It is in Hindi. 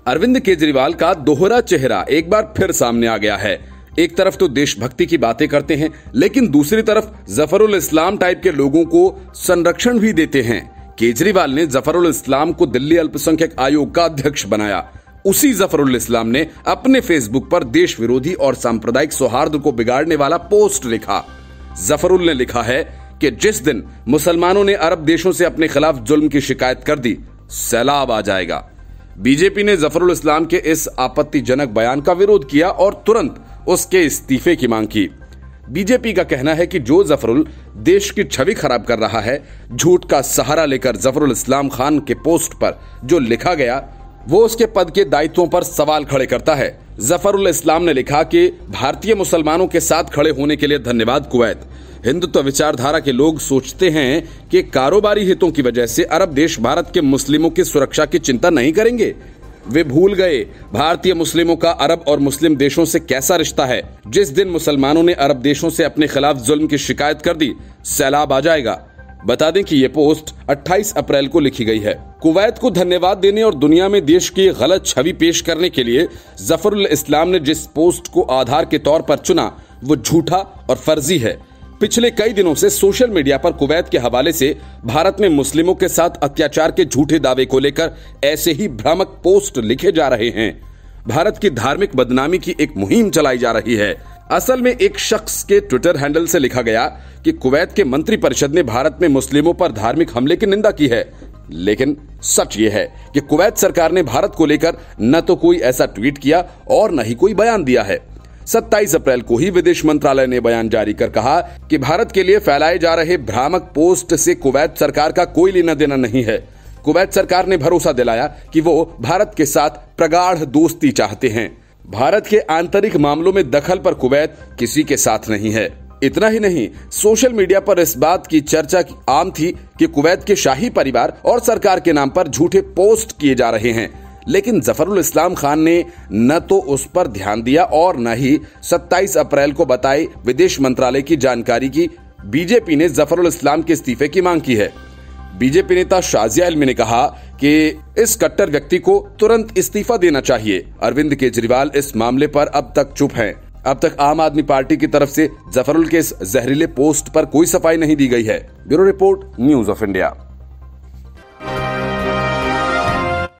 अरविंद केजरीवाल का दोहरा चेहरा एक बार फिर सामने आ गया है। एक तरफ तो देशभक्ति की बातें करते हैं, लेकिन दूसरी तरफ जफरुल इस्लाम टाइप के लोगों को संरक्षण भी देते हैं। केजरीवाल ने जफरुल इस्लाम को दिल्ली अल्पसंख्यक आयोग का अध्यक्ष बनाया। उसी जफरुल इस्लाम ने अपने फेसबुक पर देश विरोधी और सांप्रदायिक सौहार्द को बिगाड़ने वाला पोस्ट लिखा। जफरुल ने लिखा है कि जिस दिन मुसलमानों ने अरब देशों से अपने खिलाफ जुल्म की शिकायत कर दी, सैलाब आ जाएगा। बीजेपी ने जफरुल इस्लाम के इस आपत्तिजनक बयान का विरोध किया और तुरंत उसके इस्तीफे की मांग की। बीजेपी का कहना है कि जो जफरुल देश की छवि खराब कर रहा है, झूठ का सहारा लेकर जफरुल इस्लाम खान के पोस्ट पर जो लिखा गया वो उसके पद के दायित्वों पर सवाल खड़े करता है। जफरुल इस्लाम ने लिखा कि भारतीय मुसलमानों के साथ खड़े होने के लिए धन्यवाद कुवैत। हिंदुत्व विचारधारा के लोग सोचते हैं कि कारोबारी हितों की वजह से अरब देश भारत के मुस्लिमों की सुरक्षा की चिंता नहीं करेंगे। वे भूल गए भारतीय मुस्लिमों का अरब और मुस्लिम देशों से कैसा रिश्ता है। जिस दिन मुसलमानों ने अरब देशों से अपने खिलाफ जुल्म की शिकायत कर दी, सैलाब आ जाएगा। बता दें कि ये पोस्ट 28 अप्रैल को लिखी गई है। कुवैत को धन्यवाद देने और दुनिया में देश की गलत छवि पेश करने के लिए जफरुल इस्लाम ने जिस पोस्ट को आधार के तौर पर चुना वो झूठा और फर्जी है। पिछले कई दिनों से सोशल मीडिया पर कुवैत के हवाले से भारत में मुस्लिमों के साथ अत्याचार के झूठे दावे को लेकर ऐसे ही भ्रामक पोस्ट लिखे जा रहे हैं। भारत की धार्मिक बदनामी की एक मुहिम चलाई जा रही है। असल में एक शख्स के ट्विटर हैंडल से लिखा गया कि कुवैत के मंत्रिपरिषद ने भारत में मुस्लिमों पर धार्मिक हमले की निंदा की है, लेकिन सच ये है कि कुवैत सरकार ने भारत को लेकर न तो कोई ऐसा ट्वीट किया और न ही कोई बयान दिया है। 27 अप्रैल को ही विदेश मंत्रालय ने बयान जारी कर कहा कि भारत के लिए फैलाए जा रहे भ्रामक पोस्ट से कुवैत सरकार का कोई लेना देना नहीं है। कुवैत सरकार ने भरोसा दिलाया कि वो भारत के साथ प्रगाढ़ दोस्ती चाहते हैं। भारत के आंतरिक मामलों में दखल पर कुवैत किसी के साथ नहीं है। इतना ही नहीं, सोशल मीडिया पर इस बात की चर्चा आम थी कि कुवैत के शाही परिवार और सरकार के नाम पर झूठे पोस्ट किए जा रहे हैं, लेकिन जफरुल इस्लाम खान ने न तो उस पर ध्यान दिया और न ही 27 अप्रैल को बताई विदेश मंत्रालय की जानकारी की बीजेपी ने जफरुल इस्लाम के इस्तीफे की मांग की है। बीजेपी नेता शाजिया इल्मी ने कहा कि इस कट्टर व्यक्ति को तुरंत इस्तीफा देना चाहिए। अरविंद केजरीवाल इस मामले पर अब तक चुप हैं। अब तक आम आदमी पार्टी की तरफ से जफरुल के इस जहरीले पोस्ट पर कोई सफाई नहीं दी गई है। Bureau report, news of India.